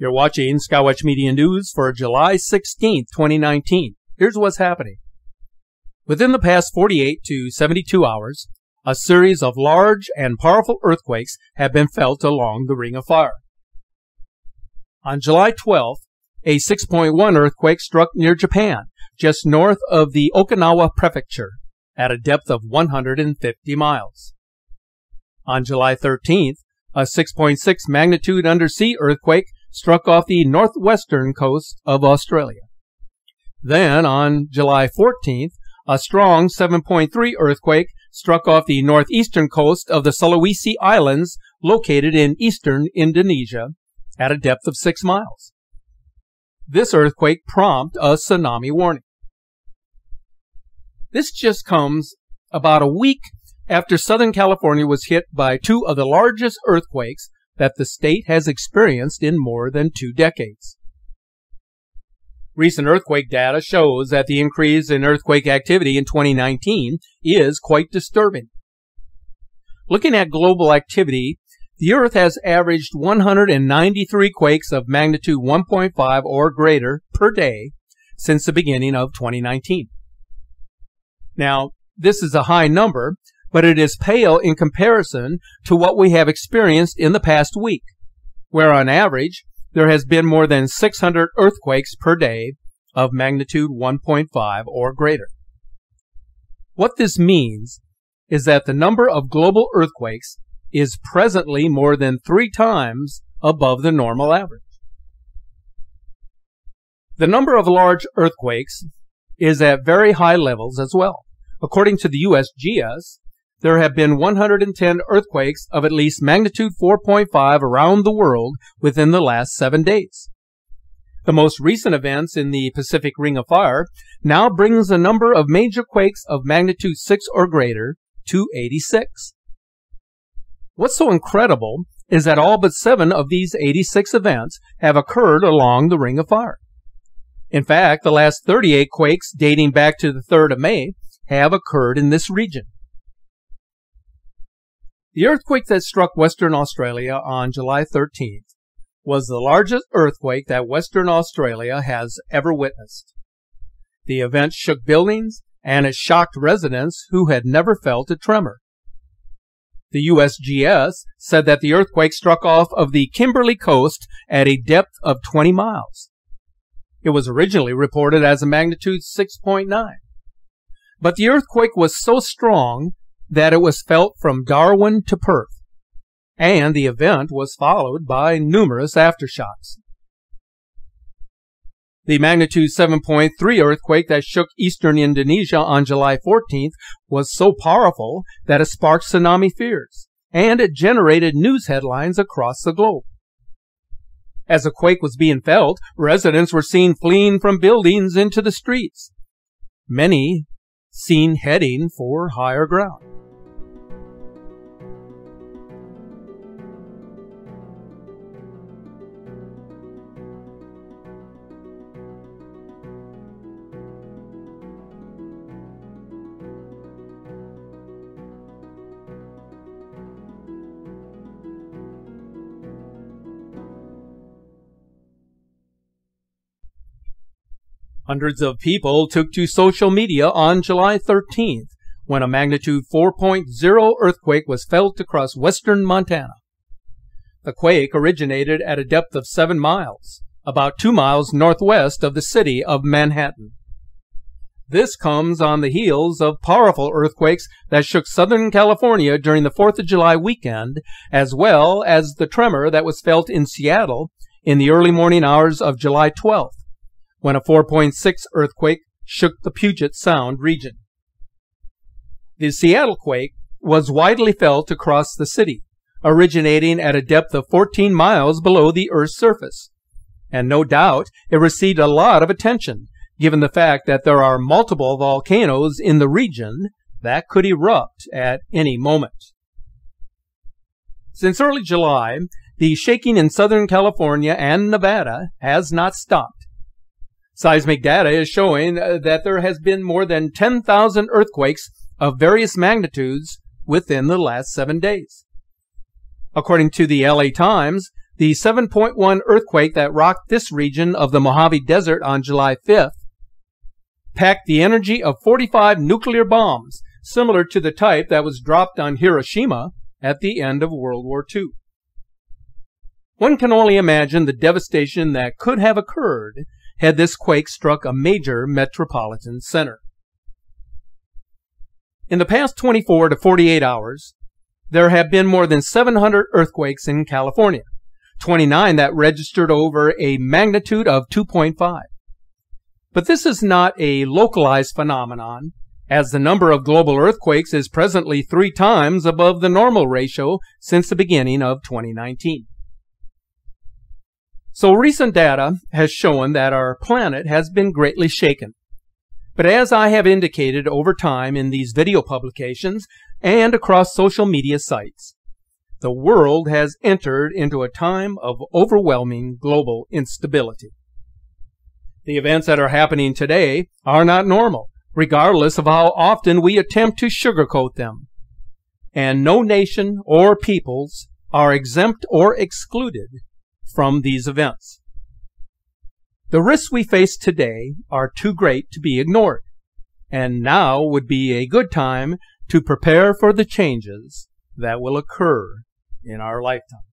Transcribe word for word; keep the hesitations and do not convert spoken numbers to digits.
You're watching Skywatch Media News for July sixteenth, twenty nineteen. Here's what's happening. Within the past forty-eight to seventy-two hours, a series of large and powerful earthquakes have been felt along the Ring of Fire. On July twelfth, a six point one earthquake struck near Japan, just north of the Okinawa Prefecture, at a depth of one hundred fifty miles. On July thirteenth, a six point six magnitude undersea earthquake struck off the northwestern coast of Australia. Then, on July fourteenth, a strong seven point three earthquake struck off the northeastern coast of the Sulawesi Islands, located in eastern Indonesia, at a depth of six miles. This earthquake prompted a tsunami warning. This just comes about a week after Southern California was hit by two of the largest earthquakes that the state has experienced in more than two decades. Recent earthquake data shows that the increase in earthquake activity in twenty nineteen is quite disturbing. Looking at global activity, the Earth has averaged one hundred ninety-three quakes of magnitude one point five or greater per day since the beginning of twenty nineteen. Now, this is a high number, but it is pale in comparison to what we have experienced in the past week, where on average there has been more than six hundred earthquakes per day of magnitude one point five or greater. What this means is that the number of global earthquakes is presently more than three times above the normal average. The number of large earthquakes is at very high levels as well. According to the U S G S, there have been one hundred ten earthquakes of at least magnitude four point five around the world within the last seven days. The most recent events in the Pacific Ring of Fire now brings the number of major quakes of magnitude six or greater to eighty-six. What's so incredible is that all but seven of these eighty-six events have occurred along the Ring of Fire. In fact, the last thirty-eight quakes dating back to the third of May have occurred in this region. The earthquake that struck Western Australia on July thirteenth was the largest earthquake that Western Australia has ever witnessed. The event shook buildings and it shocked residents who had never felt a tremor. The U S G S said that the earthquake struck off of the Kimberley coast at a depth of twenty miles. It was originally reported as a magnitude six point nine. But the earthquake was so strong that it was felt from Darwin to Perth, and the event was followed by numerous aftershocks. The magnitude seven point three earthquake that shook eastern Indonesia on July fourteenth was so powerful that it sparked tsunami fears, and it generated news headlines across the globe. As the quake was being felt, residents were seen fleeing from buildings into the streets, many seen heading for higher ground. Hundreds of people took to social media on July thirteenth when a magnitude four point oh earthquake was felt across western Montana. The quake originated at a depth of seven miles, about two miles northwest of the city of Manhattan. This comes on the heels of powerful earthquakes that shook Southern California during the fourth of July weekend, as well as the tremor that was felt in Seattle in the early morning hours of July twelfth. When a four point six earthquake shook the Puget Sound region. The Seattle quake was widely felt across the city, originating at a depth of fourteen miles below the Earth's surface. And no doubt it received a lot of attention, given the fact that there are multiple volcanoes in the region that could erupt at any moment. Since early July, the shaking in Southern California and Nevada has not stopped. Seismic data is showing that there has been more than ten thousand earthquakes of various magnitudes within the last seven days. According to the L A Times, the seven point one earthquake that rocked this region of the Mojave Desert on July fifth packed the energy of forty-five nuclear bombs, similar to the type that was dropped on Hiroshima at the end of World War Two. One can only imagine the devastation that could have occurred had this quake struck a major metropolitan center. In the past twenty-four to forty-eight hours, there have been more than seven hundred earthquakes in California, twenty-nine that registered over a magnitude of two point five. But this is not a localized phenomenon, as the number of global earthquakes is presently three times above the normal ratio since the beginning of twenty nineteen. So recent data has shown that our planet has been greatly shaken. But as I have indicated over time in these video publications and across social media sites, the world has entered into a time of overwhelming global instability. The events that are happening today are not normal, regardless of how often we attempt to sugarcoat them. And no nation or peoples are exempt or excluded from these events. The risks we face today are too great to be ignored, and now would be a good time to prepare for the changes that will occur in our lifetime.